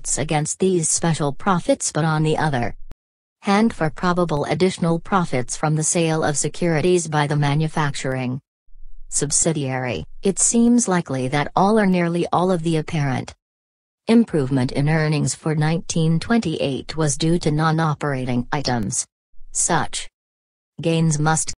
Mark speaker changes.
Speaker 1: against these special profits, but on the other hand for probable additional profits from the sale of securities by the manufacturing subsidiary, it seems likely that all or nearly all of the apparent improvement in earnings for 1928 was due to non-operating items. Such gains must